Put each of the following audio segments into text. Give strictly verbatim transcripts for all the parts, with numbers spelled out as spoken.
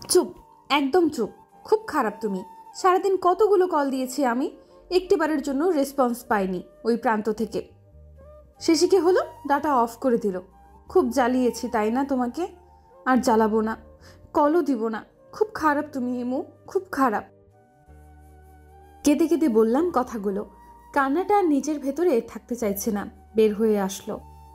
চুপ, একদম চুপ। খুব খারাপ তুমি। সারাদিন কতগুলো কল দিয়েছি আমি, একটিবারের জন্য রেসপন্স পাইনি ওই প্রান্ত থেকে। শেষে কি হলো? ডাটা অফ করে দিল। খুব জ্বালিয়েছি তাই না তোমাকে? আর জ্বালাবো না, কলও দিব না। খুব খারাপ তুমি ইমু, খুব খারাপ। কেঁদে কেঁদে বললাম কথাগুলো। কান্নাটা নিজের ভেতরে থাকতে চাইছে না, বের হয়ে আসলো।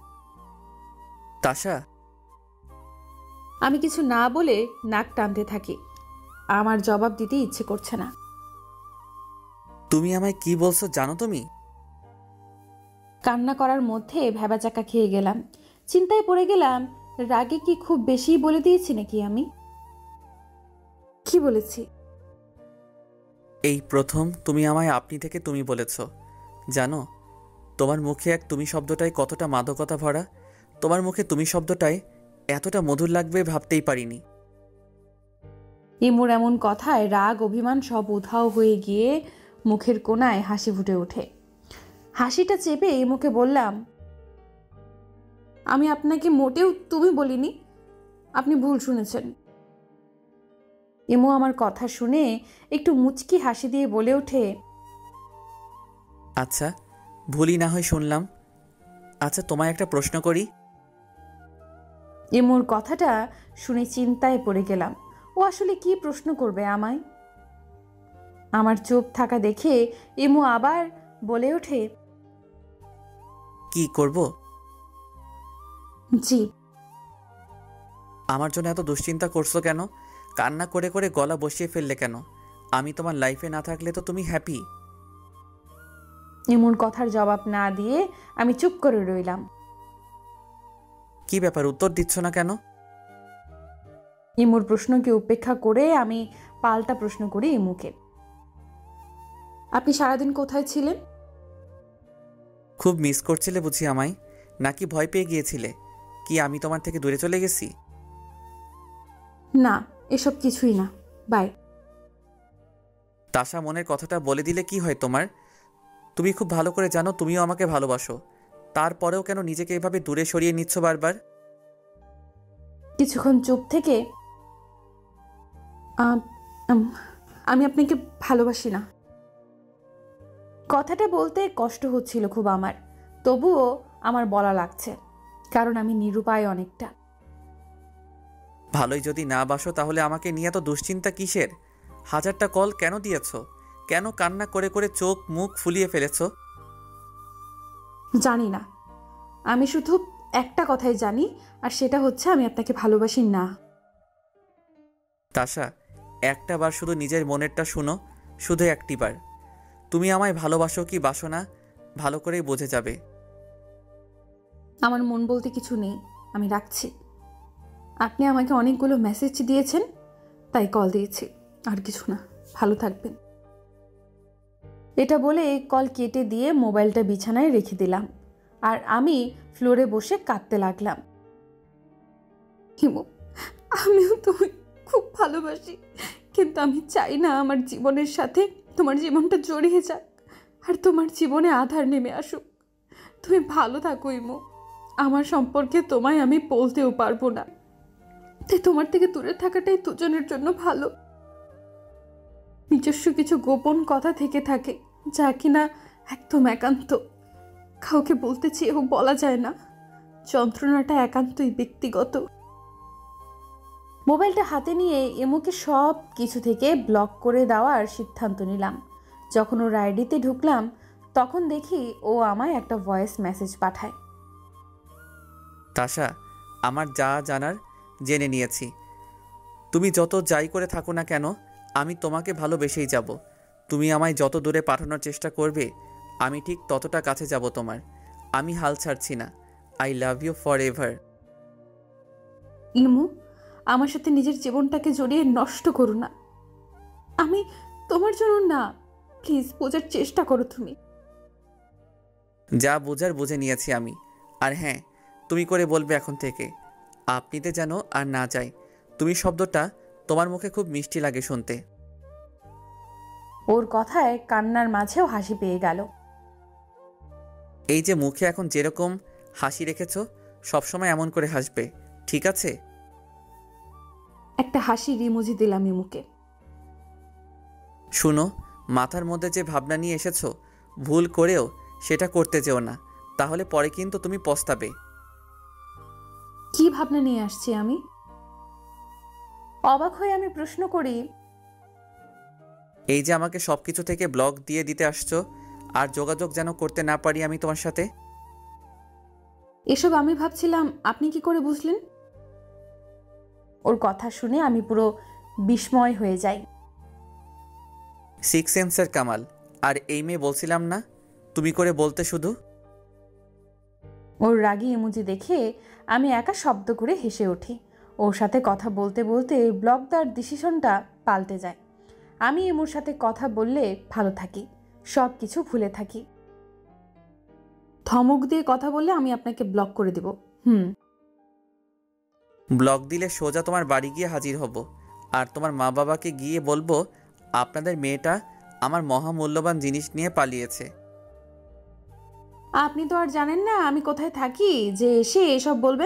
তাশা। আমি কিছু না বলে নাক টানতে থাকি। আমার জবাব দিতে ইচ্ছে করছে না। তুমি আমায় কি বলছো জানো তুমি? কান্না করার মধ্যে ভ্যাবাচাকা খেয়ে গেলাম। চিন্তায় পড়ে গেলাম, রাগে কি খুব বেশি বলে দিয়েছি নাকি আমি? কি বলেছি? এই প্রথম তুমি আমায় আপনি থেকে তুমি বলেছ। জানো, তোমার মুখে এক তুমি শব্দটাই কতটা মাদকতা ভরা। তোমার মুখে তুমি শব্দটাই এতটা মধুর লাগবে ভাবতেই পারিনি। ইমুর এমন কথায় রাগ অভিমান সব উধাও হয়ে গিয়ে মুখের কোণায় হাসি ফুটে ওঠে। হাসিটা চেপে ইমুকে বললাম, আমি আপনাকে মোটেও তুমি বলিনি, আপনি ভুল শুনেছেন। ইমু আমার কথা শুনে একটু মুচকি হাসি দিয়ে বলে ওঠে, আচ্ছা, ভুলই না হয় শুনলাম। আচ্ছা, তোমায় একটা প্রশ্ন করি। ইমুর কথাটা শুনে চিন্তায় পড়ে গেলাম। ও আসলে কি প্রশ্ন করবে আমায়? আমার চুপ থাকা দেখে ইমু আবার বলে ওঠে, কি করব? জি। আমার জন্য এত দুশ্চিন্তা করছো কেন? কান্না করে করে গলা বসিয়ে ফেললে কেন? আমি তোমার লাইফে না থাকলে তো তুমি হ্যাপি। ইমুর কথার জবাব না দিয়ে আমি চুপ করে রইলাম। কি ব্যাপার, উত্তর দিচ্ছ না কেন? ইমুর প্রশ্নকে উপেক্ষা করে আমি পাল্টা প্রশ্ন করি ইমুকে, আপনি সারাদিন কোথায় ছিলেন? খুব মিস করছিলে বুঝি আমায়, নাকি ভয় পেয়ে গিয়েছিলে? কি আমি তোমার থেকে দূরে চলে গেছি? না, এসব কিছুই না, বাই। তাশা, মনের কথাটা বলে দিলে কি হয় তোমার? তুমি খুব ভালো করে জানো তুমিও আমাকে ভালোবাসো। তারপরেও কেন নিজেকে এভাবে দূরে সরিয়ে নিচ্ছ বারবার? কিছুক্ষণ চুপ থেকে, আম- আম- আমি আপনাকে ভালোবাসি না। কথাটা বলতে কষ্ট হচ্ছিল খুব আমার, তবুও আমার বলা লাগছে, কারণ আমি নিরুপায় অনেকটা। ভালোই যদি না বাসো তাহলে আমাকে নিয়ে এত দুশ্চিন্তা কিসের? হাজারটা কল কেন দিয়েছ? কেন কান্না করে করে চোখ মুখ ফুলিয়ে ফেলেছ? জানি না, আমি শুধু একটা কথাই জানি, আর সেটা হচ্ছে আমি আপনাকে ভালোবাসি না। তাশা, একটা বার শুধু নিজের মনেরটা শুনো, শুধু একটি বার। তুমি আমায় ভালোবাসো কি বাসো না ভালো করেই বোঝে যাবে। আমার মন বলতে কিছু নেই, আমি রাখছি। আপনি আমাকে অনেকগুলো মেসেজ দিয়েছেন, তাই কল দিয়েছি, আর কিছু না। ভালো থাকবেন। এটা বলে কল কেটে দিয়ে মোবাইলটা বিছানায় রেখে দিলাম, আর আমি ফ্লোরে বসে কাঁদতে লাগলাম। হিমু, আমিও তুমি খুব ভালোবাসি, কিন্তু আমি চাই না আমার জীবনের সাথে তোমার জীবনটা জড়িয়ে যাক, আর তোমার জীবনে আধার নেমে আসুক। তুমি ভালো থাকো ইমু। আমার সম্পর্কে তোমায় আমি বলতেও পারবো না, তাই তোমার থেকে দূরে থাকাটাই দুজনের জন্য ভালো। নিজস্ব কিছু গোপন কথা থেকে থাকে, যা কিনা একদম একান্ত, কাউকে বলতে চেয়েও বলা যায় না। যন্ত্রণাটা একান্তই ব্যক্তিগত। মোবাইলটা হাতে নিয়ে এমুকে সব কিছু থেকে ব্লক করে দেওয়ার সিদ্ধান্ত নিলাম। যখন ওর আইডিতে ঢুকলাম, তখন দেখি ও আমায় একটা ভয়েস মেসেজ পাঠায়। তাশা, আমার যা জানার জেনে নিয়েছি। তুমি যত যাই করে থাকো না কেন, আমি তোমাকে ভালোবেসেই যাব। তুমি আমায় যত দূরে পাঠানোর চেষ্টা করবে, আমি ঠিক ততটা কাছে যাব তোমার। আমি হাল ছাড়ছি না। I love you forever. ইমু, আমার সাথে নিজের জীবনটাকে জড়িয়ে নষ্ট করো না। আমি তোমার জন্য না, প্লিজ বোঝার চেষ্টা করো তুমি। যা বোঝার বুঝে নিয়েছি আমি। আর হ্যাঁ, তুমি করে বলবে এখন থেকে। আপনিতে যেন আর না চাই। তুমি শব্দটা তোমার মুখে খুব মিষ্টি লাগে শুনতে। ওর কথায় কান্নার মাঝেও হাসি পেয়ে গেল। এই যে মুখে এখন যেরকম হাসি রেখেছ, সবসময় এমন করে হাসবে, ঠিক আছে? একটা হাসির ইমোজি দিলাম ইমুকে। শুনো, মাথার মধ্যে যে ভাবনা নিয়ে এসেছো, ভুল করেও সেটা করতে যেও না, তাহলে পরে কিন্তু তুমি পস্তাবে। কি ভাবনা নিয়ে আসছি আমি? অবাক হয়ে আমি প্রশ্ন করি, এই যে আমাকে সব কিছু থেকে ব্লক দিয়ে দিতে আসছো, আর যোগাযোগ যেন করতে না পারি আমি তোমার সাথে। এসব আমি ভাবছিলাম, আপনি কি করে বুঝলেন? ওর কথা শুনে আমি পুরো বিস্ময় হয়ে যাই। সিক্স সেন্সের কামাল। আর এই মেয়ে বলছিলাম না, তুমি করে বলতে শুধু। ওর রাগী ইমোজি দেখে আমি একা শব্দ করে হেসে উঠি। ওর সাথে কথা বলতে বলতে ব্লক দেওয়ার ডিসিশনটা পাল্টে যায়। আমি এমোর সাথে কথা বললে ভালো থাকি, সব কিছু ভুলে থাকি। ধমক দিয়ে কথা বললে আমি আপনাকে ব্লক করে দিব। হুম। ব্লক দিলে সোজা তোমার বাড়ি গিয়ে হাজির হব, আর তোমার মা বাবাকে গিয়ে বলবো আপনাদের মেয়েটা আমার মহামূল্যবান জিনিস নিয়ে পালিয়েছে। আপনি তো আর জানেন না আমি কোথায় থাকি যে এসে এসব বলবেন।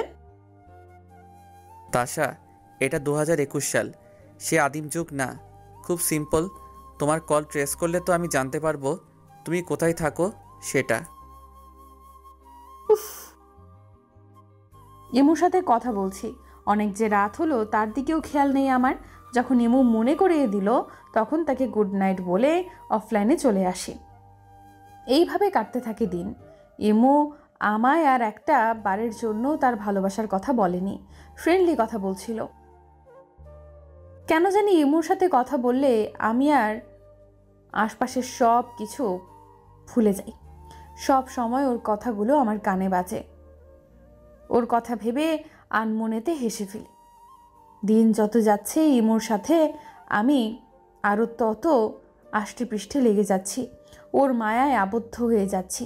তাশা, এটা দু হাজার একুশ সাল, সে আদিম যুগ না। খুব সিম্পল, তোমার কল ট্রেস করলে তো আমি জানতে পারবো তুমি কোথায় থাকো সেটা। উফ, এমুর সাথে কথা বলছি, অনেক যে রাত হলো তার দিকেও খেয়াল নেই আমার। যখন এমু মনে করিয়ে দিল তখন তাকে গুড নাইট বলে অফলাইনে চলে আসি। এইভাবে কাটতে থাকে দিন। এমু আমায় আর একটা বারের জন্য তার ভালোবাসার কথা বলেনি, ফ্রেন্ডলি কথা বলছিল। কেন জানি এমুর সাথে কথা বললে আমি আর আশপাশের সব কিছু ভুলে যাই। সব সময় ওর কথাগুলো আমার কানে বাজে। ওর কথা ভেবে আনমনেতে হেসে ফেলি। দিন যত যাচ্ছে ইমোর সাথে আমি আরও তত আষ্টে পৃষ্ঠে লেগে যাচ্ছি, ওর মায়ায় আবদ্ধ হয়ে যাচ্ছি।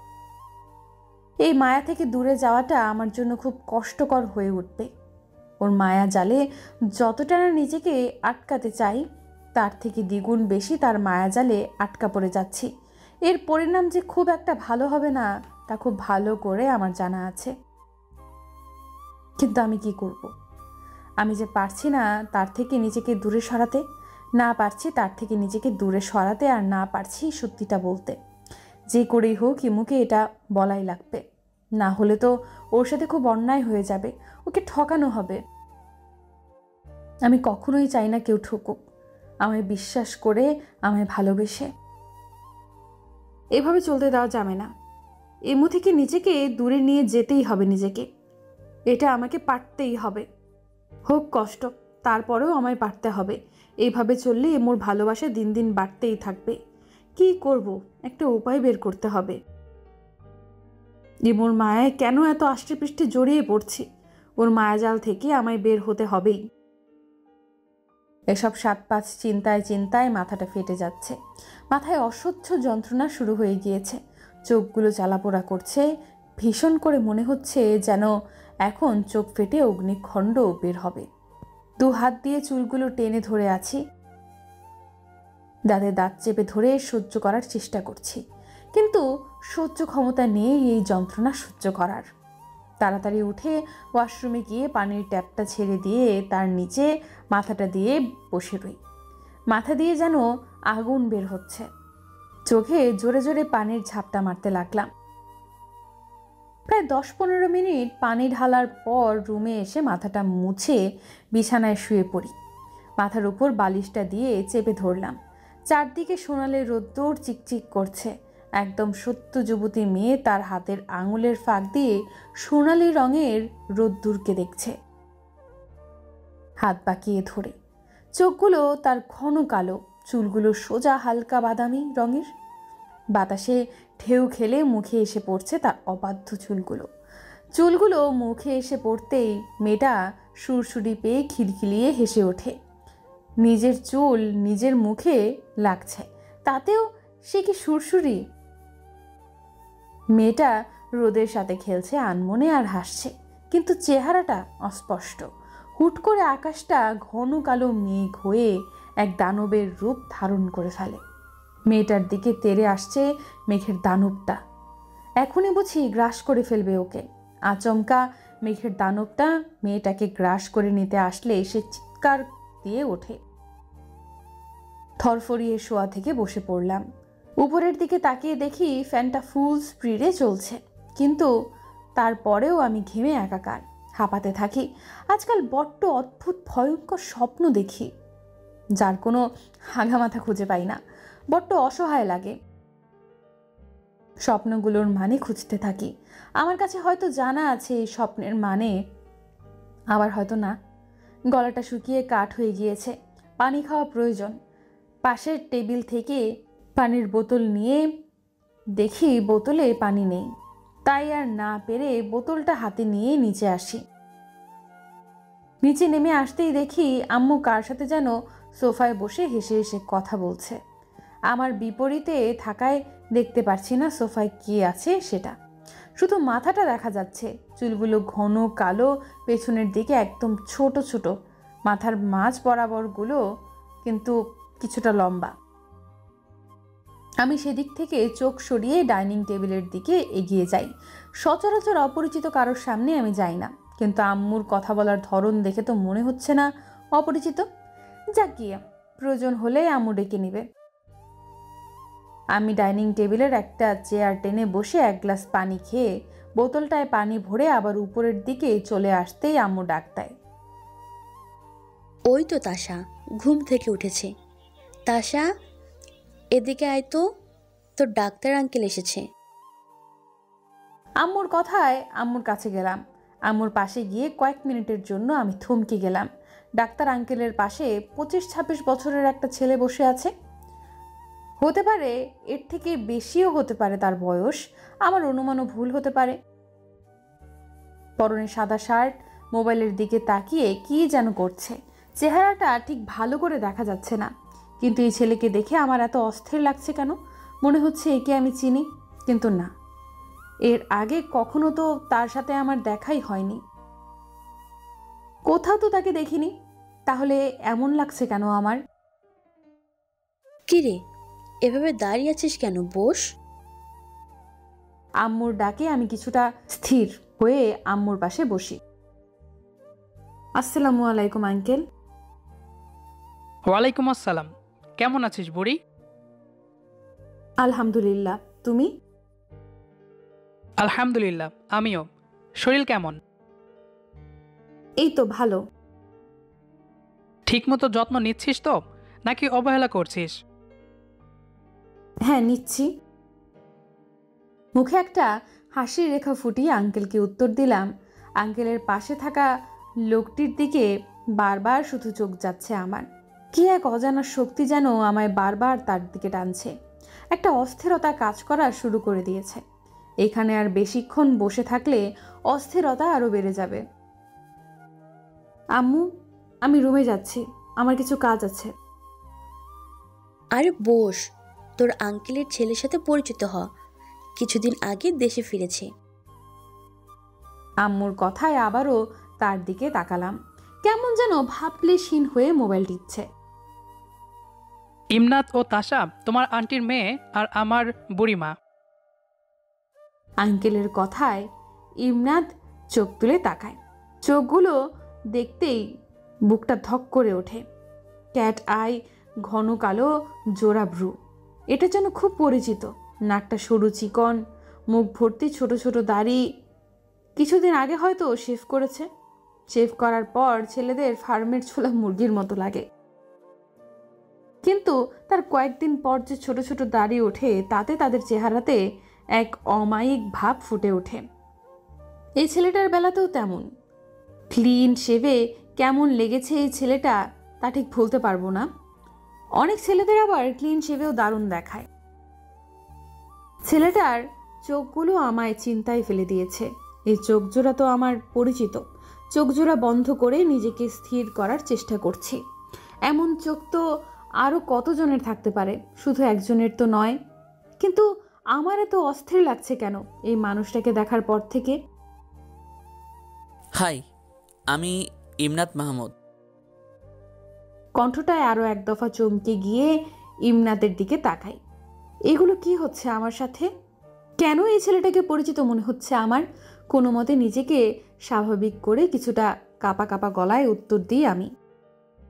এই মায়া থেকে দূরে যাওয়াটা আমার জন্য খুব কষ্টকর হয়ে উঠবে। ওর মায়া জালে যতটা না নিজেকে আটকাতে চাই, তার থেকে দ্বিগুণ বেশি তার মায়া জালে আটকা পড়ে যাচ্ছি। এর পরিণাম যে খুব একটা ভালো হবে না তা খুব ভালো করে আমার জানা আছে। কিন্তু আমি কি করব? আমি যে পারছি না তার থেকে নিজেকে দূরে সরাতে, না পারছি তার থেকে নিজেকে দূরে সরাতে, আর না পারছি সত্যিটা বলতে। যে করেই হোক ইমুকে এটা বলাই লাগবে, না হলে তো ওর সাথে খুব অন্যায় হয়ে যাবে, ওকে ঠকানো হবে। আমি কখনোই চাই না কেউ ঠকুক আমায় বিশ্বাস করে, আমায় ভালোবেসে। এভাবে চলতে দেওয়া যাবে না। এমু থেকে নিজেকে দূরে নিয়ে যেতেই হবে নিজেকে, এটা আমাকে পারতেই হবে। হোক কষ্ট, তারপরেও আমায় পারতে হবে। এইভাবে চললে এমুর ভালোবাসা দিন দিন বাড়তেই থাকবে। কি করব, একটা উপায় বের করতে হবে। এমুর মায়ায় কেন এত আষ্টে পৃষ্ঠে জড়িয়ে পড়ছি? ওর মায়াজাল থেকে আমায় বের হতে হবেই। এসব সাত পাঁচ চিন্তায় চিন্তায় মাথাটা ফেটে যাচ্ছে। মাথায় অসহ্য যন্ত্রণা শুরু হয়ে গিয়েছে, চোখগুলো জ্বালাপোড়া করছে। ভীষণ করে মনে হচ্ছে যেন এখন চোখ ফেটে অগ্নিখণ্ড বের হবে। দু হাত দিয়ে চুলগুলো টেনে ধরে আছি, দাঁতে দাঁত চেপে ধরে সহ্য করার চেষ্টা করছি, কিন্তু সহ্য ক্ষমতা নেই এই যন্ত্রণা সহ্য করার। তাড়াতাড়ি উঠে ওয়াশরুমে গিয়ে পানির ট্যাপটা ছেড়ে দিয়ে তার নিচে মাথাটা দিয়ে বসে রই। মাথা দিয়ে যেন আগুন বের হচ্ছে। চোখে জোরে জোরে পানির ঝাপটা মারতে লাগলাম। প্রায় দশ পনেরো মিনিট পানি ঢালার পর রুমে এসে মাথাটা মুছে বিছানায় শুয়ে পড়ি। মাথার উপর বালিশটা দিয়ে চেপে ধরলাম। চারদিকে সোনালি রোদ্দুর চিকচিক করছে। একদম সত্য যুবতী মেয়ে তার হাতের আঙুলের ফাঁক দিয়ে সোনালি রঙের রোদ্দুরকে দেখছে। হাত বাঁকিয়ে ধরে, চোখগুলো তার ঘন কালো, চুলগুলো সোজা হালকা বাদামি রঙের। বাতাসে ঢেউ খেলে মুখে এসে পড়ছে তার অবাধ্য চুলগুলো। চুলগুলো মুখে এসে পড়তেই মেয়েটা সুরসুরি পেয়ে খিলখিলিয়ে হেসে ওঠে। নিজের চুল নিজের মুখে লাগছে, তাতেও সে কি সুরসুরি! মেয়েটা রোদের সাথে খেলছে আনমনে আর হাসছে, কিন্তু চেহারাটা অস্পষ্ট। হুট করে আকাশটা ঘন কালো মেঘ হয়ে এক দানবের রূপ ধারণ করে ফেলে। মেয়েটার দিকে তেড়ে আসছে মেঘের দানবটা। এখনই বুঝি গ্রাস করে ফেলবে ওকে। আচমকা মেঘের দানবটা মেয়েটাকে গ্রাস করে নিতে আসলে সে চিৎকার দিয়ে ওঠে। থরফরিয়ে শোয়া থেকে বসে পড়লাম। উপরের দিকে তাকিয়ে দেখি ফ্যানটা ফুল স্পিডে চলছে, কিন্তু তারপরেও আমি ঘেমে একাকার, হাঁপাতে থাকি। আজকাল বড্ড অদ্ভুত ভয়ঙ্কর স্বপ্ন দেখি, যার কোনো হাগামাথা খুঁজে পাই না। বড্ড অসহায় লাগে। স্বপ্নগুলোর মানে খুঁজতে থাকি। আমার কাছে হয়তো জানা আছে এই স্বপ্নের মানে, আবার হয়তো না। গলাটা শুকিয়ে কাঠ হয়ে গিয়েছে, পানি খাওয়া প্রয়োজন। পাশের টেবিল থেকে পানির বোতল নিয়ে দেখি বোতলে পানি নেই, তাই আর না পেরে বোতলটা হাতে নিয়ে নিচে আসি। নিচে নেমে আসতেই দেখি আম্মু কার সাথে যেন সোফায় বসে হেসে হেসে কথা বলছে। আমার বিপরীতে থাকায় দেখতে পারছি না সোফায় কি আছে সেটা, শুধু মাথাটা দেখা যাচ্ছে। চুলগুলো ঘন কালো, পেছনের দিকে একদম ছোট ছোট, মাথার মাঝ বরাবরগুলো কিন্তু কিছুটা লম্বা। আমি সেদিক থেকে চোখ সরিয়ে ডাইনিং টেবিলের দিকে এগিয়ে যাই। সচরাচর অপরিচিত কারোর সামনে আমি যাই না, কিন্তু আম্মুর কথা বলার ধরন দেখে তো মনে হচ্ছে না অপরিচিত। যাক গিয়ে, প্রয়োজন হলে আম্মু ডেকে নিবে। আমি ডাইনিং টেবিলের একটা চেয়ার টেনে বসে এক গ্লাস পানি খেয়ে বোতলটায় পানি ভরে আবার উপরের দিকে চলে আসতেই আম্মু ডাক দেয়, ওই তো তাশা ঘুম থেকে উঠেছে। তাশা, এদিকে আয় তো, তোর ডাক্তার আঙ্কেল এসেছে। আম্মুর কথায় আম্মুর কাছে গেলাম। আম্মুর পাশে গিয়ে কয়েক মিনিটের জন্য আমি থমকে গেলাম। ডাক্তার আঙ্কেলের পাশে পঁচিশ ছাব্বিশ বছরের একটা ছেলে বসে আছে। হতে পারে এর থেকে বেশিও হতে পারে তার বয়স, আমার অনুমানও ভুল হতে পারে। পরনে সাদা শার্ট, মোবাইলের দিকে তাকিয়ে কি যেন করছে। চেহারাটা ঠিক ভালো করে দেখা যাচ্ছে না, কিন্তু এই ছেলেকে দেখে আমার এত অস্থির লাগছে কেন? মনে হচ্ছে একে আমি চিনি, কিন্তু না, এর আগে কখনো তো তার সাথে আমার দেখাই হয়নি, কোথাও তো তাকে দেখিনি। তাহলে এমন লাগছে কেন আমার? কিরে, এভাবে দাঁড়িয়ে আছিস কেন? বস। আম্মুর ডাকে আমি কিছুটা স্থির হয়ে আম্মুর পাশে বসি। আসসালামু আলাইকুম আঙ্কেল। ওয়ালাইকুম আসসালাম। কেমন আছিস বুড়ি? আলহামদুলিল্লাহ, তুমি? আলহামদুলিল্লাহ, আমিও। শরীর কেমন? এই তো ভালো। ঠিকমতো যত্ন নিচ্ছিস তো, নাকি অবহেলা করছিস? হ্যাঁ, নিচ্ছি। মুখে একটা হাসির রেখা ফুটিয়ে আঙ্কেলকে উত্তর দিলাম। আঙ্কেলের পাশে থাকা লোকটির দিকে বারবার শুধু চোখ যাচ্ছে আমার। কি এক অজানা শক্তি যেন আমায় বারবার তার দিকে টানছে। একটা অস্থিরতা কাজ করা শুরু করে দিয়েছে। এখানে আর বেশিক্ষণ বসে থাকলে অস্থিরতা আরো বেড়ে যাবে। আম্মু, আমি রুমে যাচ্ছি, আমার কিছু কাজ আছে। আরে বস, তোর আঙ্কেলের ছেলের সাথে পরিচিত হ, কিছুদিন আগে দেশে ফিরেছে। আম্মুর কথায় আবারও তার দিকে তাকালাম। কেমন যেন ভাবলেশীন হয়ে মোবাইল টিপছে। ইমনাত ও তাশা তোমার আন্টির মেয়ে আর আমার বুড়িমা। আঙ্কেলের কথায় ইমনাত চোখ তুলে তাকায়। চোখগুলো দেখতেই বুকটা ধক করে ওঠে। ক্যাট আই, ঘন কালো জোড়া ভ্রু, এটা যেন খুব পরিচিত। নাকটা সরু চিকন, মুখ ভর্তি ছোট ছোট দাড়ি। কিছুদিন আগে হয়তো শেভ করেছে। শেভ করার পর ছেলেদের ফার্মের ছোলা মুরগির মতো লাগে, কিন্তু তার কয়েকদিন পর যে ছোট ছোট দাড়ি ওঠে, তাতে তাদের চেহারাতে এক অমায়িক ভাব ফুটে ওঠে। এই ছেলেটার বেলাতেও তেমন। ক্লিন শেভে কেমন লেগেছে এই ছেলেটা তা ঠিক বলতে পারবো না। অনেক ছেলেদের আবার ক্লিন শেভেও দারুণ দেখায়। ছেলেটার চোখগুলো আমায় চিন্তায় ফেলে দিয়েছে। এই চোখজোড়া তো আমার পরিচিত। চোখজোড়া বন্ধ করে নিজেকে স্থির করার চেষ্টা করছি। এমন চোখ তো আরও কতজনের থাকতে পারে, শুধু একজনের তো নয়। কিন্তু আমার এত অস্থির লাগছে কেন এই মানুষটাকে দেখার পর থেকে? হাই, আমি ইমনাত মাহমুদ। কণ্ঠটায় আরও এক দফা চমকে গিয়ে ইমনাতের দিকে তাকাই। এগুলো কি হচ্ছে আমার সাথে? কেন এই ছেলেটাকে পরিচিত মনে হচ্ছে আমার? কোনো মতে নিজেকে স্বাভাবিক করে কিছুটা কাপা কাপা গলায় উত্তর দিই আমি,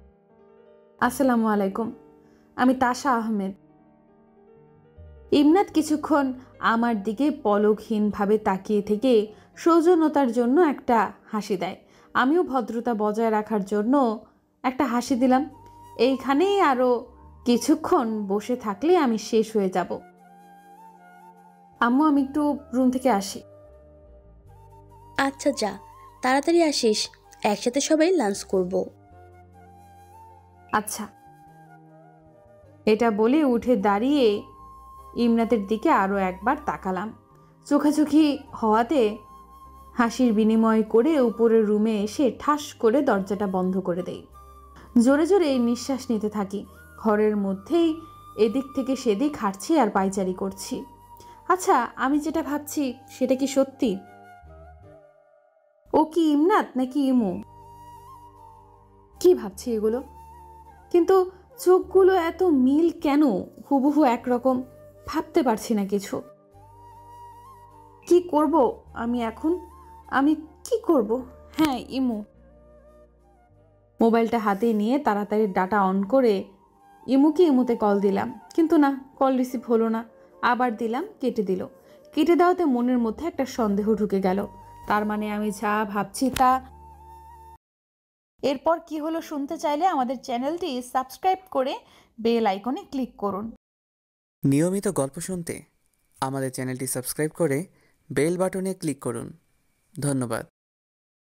আসসালামু আলাইকুম, আমি তাশা আহমেদ। ইমনাত কিছুক্ষণ আমার দিকে পলকহীনভাবে তাকিয়ে থেকে সৌজন্যতার জন্য একটা হাসি দেয়। আমিও ভদ্রতা বজায় রাখার জন্য একটা হাসি দিলাম। এইখানেই আরও কিছুক্ষণ বসে থাকলে আমি শেষ হয়ে যাব। আম্মু, আমি একটু রুম থেকে আসি। আচ্ছা যা, তাড়াতাড়ি আসিস, একসাথে সবাই লাঞ্চ করব। আচ্ছা। এটা বলে উঠে দাঁড়িয়ে ইমনাতের দিকে আরও একবার তাকালাম। চোখাচোখি হওয়াতে হাসির বিনিময় করে উপরের রুমে এসে ঠাস করে দরজাটা বন্ধ করে দেই। জোরে জোরে নিঃশ্বাস নিতে থাকি। ঘরের মধ্যেই এদিক থেকে সেদিক হাঁটছি আর পায়চারি করছি। আচ্ছা, আমি যেটা ভাবছি সেটা কি সত্যি? ও কি ইমনাত নাকি ইমু? কি ভাবছি এগুলো? কিন্তু চোখগুলো এত মিল কেন? হুবহু একরকম। ভাবতে পারছি না কিছু। কি করব আমি এখন? আমি কি করব? হ্যাঁ, ইমু। মোবাইলটা হাতে নিয়ে তাড়াতাড়ি ডাটা অন করে ইমুকে ইমুতে কল দিলাম, কিন্তু না, কল রিসিভ হলো না। আবার দিলাম, কেটে দিল। কেটে দেওয়াতে মনের মধ্যে একটা সন্দেহ ঢুকে গেল। তার মানে আমি যা ভাবছি তা। এরপর কি হলো শুনতে চাইলে আমাদের চ্যানেলটি সাবস্ক্রাইব করে বেল আইকনে ক্লিক করুন। নিয়মিত গল্প শুনতে আমাদের চ্যানেলটি সাবস্ক্রাইব করে বেল বাটনে ক্লিক করুন। ধন্যবাদ।